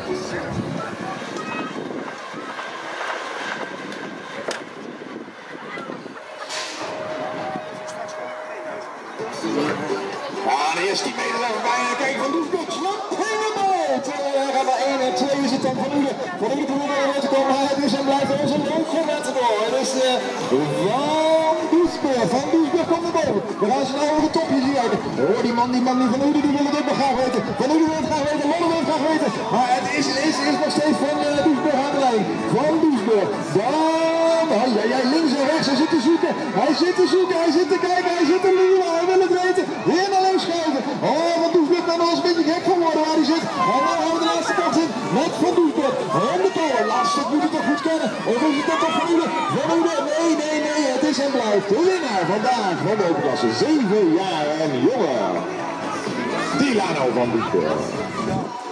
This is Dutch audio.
Ja, de eerste 10 meter even bijna. Kijk, Van Doesburg snapt helemaal. Hij gaat naar 1 en 2 is het dan Van Uden. Van Uden probeert te komen, maar het is en blijft onze loopgemetterdor. Het is Van Doesburg. Van Doesburg komt naar boven. We gaan ze nou over de topjes hier kijken. Oh, die man Van Uden, die wil het ook nog graag weten. Van Uden wil het graag weten, Lolle wil het graag weten. Maar het is nog steeds Van Doesburg aan de lijn. Van Doesburg. Dan, links en rechts, hij zit te zoeken. Hij zit te zoeken, hij zit te kijken, hij zit te luren. Hij wil het weten. Weer naar links schuiven. Oh, Van Doesburg kan nog eens een beetje gek geworden waar hij zit. En dan gaan we de laatste kant in met Van Doesburg. Om de toren. Laatste stuk moet hij toch goed kennen. Of is het toch Van Uden? Van Uden, nee. Het is en blijft de winnaar vandaag van de klasse 7 jaar en jonger. Dilano Van Doesburg.